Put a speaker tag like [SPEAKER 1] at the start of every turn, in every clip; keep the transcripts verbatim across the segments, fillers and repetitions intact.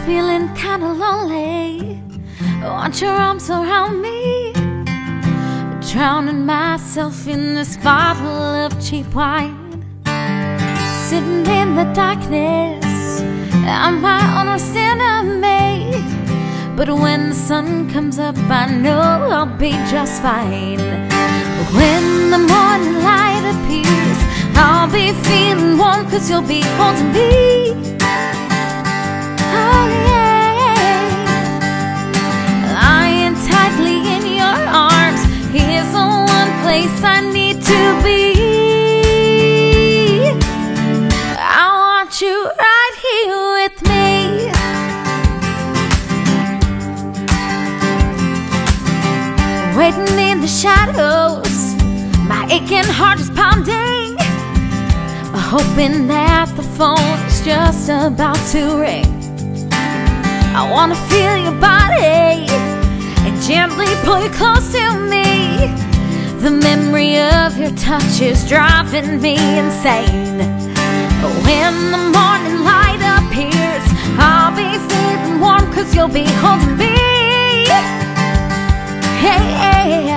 [SPEAKER 1] feeling kinda lonely, I want your arms around me, drowning myself in this bottle of cheap wine. Sitting in the darkness, I'm my own worst enemy, but when the sun comes up I know I'll be just fine. When the morning light appears, I'll be feeling warm, 'cause you'll be holding me. Oh yeah, lying tightly in your arms, here's the one place I need to be. I want you right here with me. Waiting in the shadows, my aching heart is pounding, hoping that the phone is just about to ring. I wanna feel your body and gently pull you close to me. The memory of your touch is driving me insane. When the morning light appears, I'll be feeling warm, 'cause you'll be holding me. Hey,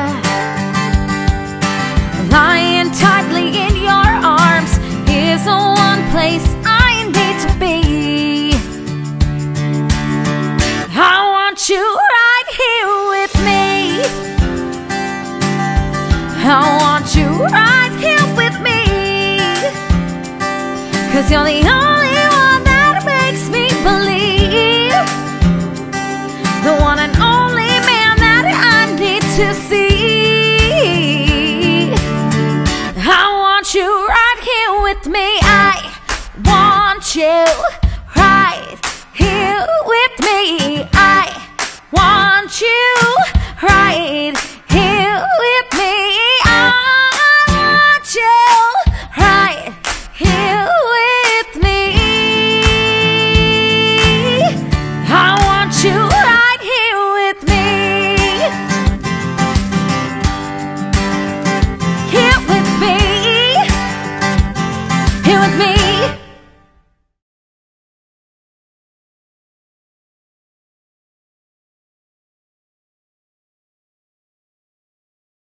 [SPEAKER 1] lying tightly in your arms, here's the one place I need to be. I want you right here with me. I want you right here with me, 'cause you're the only one that makes me believe, the one and only man that I need to see. I want you right here with me. I want you right here with me. I want you